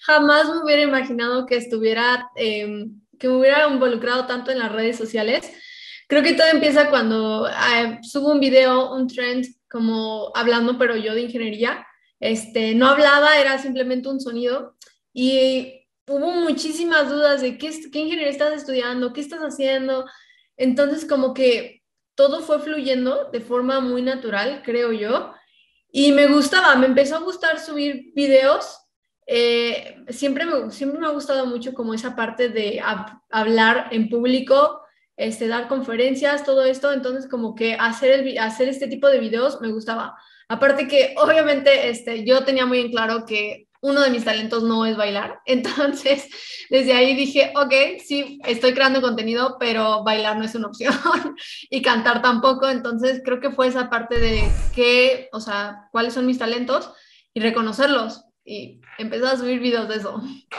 jamás me hubiera imaginado que que me hubiera involucrado tanto en las redes sociales. Creo que todo empieza cuando subo un video, un trend, como hablando, pero yo de ingeniería. No hablaba, era simplemente un sonido. Y hubo muchísimas dudas de qué ingeniería estás estudiando, qué estás haciendo. Entonces, como que todo fue fluyendo de forma muy natural, creo yo. Y me gustaba, me empezó a gustar subir videos. Siempre me ha gustado mucho como esa parte de hablar en público, dar conferencias, todo esto. Entonces, como que hacer este tipo de videos me gustaba. Aparte que, obviamente, yo tenía muy en claro que uno de mis talentos no es bailar. Entonces, desde ahí dije, ok, sí, estoy creando contenido, pero bailar no es una opción. Y cantar tampoco, entonces creo que fue esa parte de o sea, cuáles son mis talentos y reconocerlos y empezar a subir videos de eso.